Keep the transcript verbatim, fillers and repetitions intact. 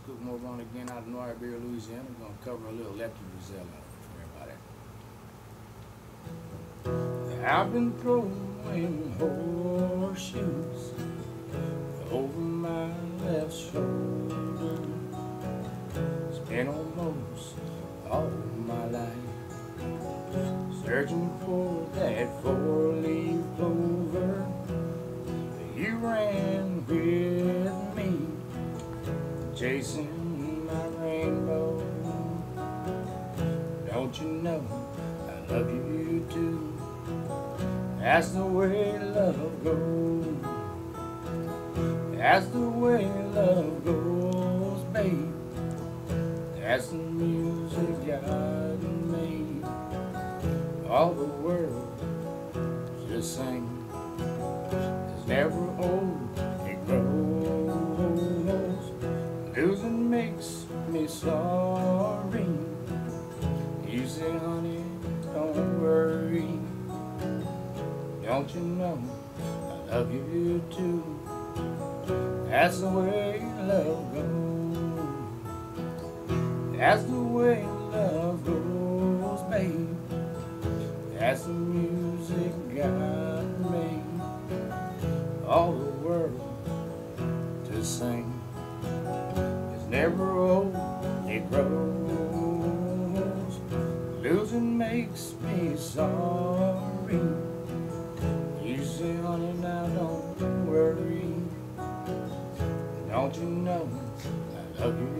Cook Morvant again out of Northbury, Louisiana. We're going to cover a little lefty Brazil for everybody. I've been throwing horseshoes over my left shoulder. It's been almost all my life searching for that four-leaf clover. You ran with me, chasing my rainbow. Don't you know I love you too? That's the way love goes. That's the way love goes, babe. That's the music God made. All the world just sing. It's never old, it grows. Losing makes me sorry. You say, honey, don't worry. Don't you know I love you too? That's the way love goes. That's the way love goes, babe. That's the music God made all the world to sing. It's never old, it grows. Losing makes me sorry. You say, honey, now don't worry. Don't you know I love you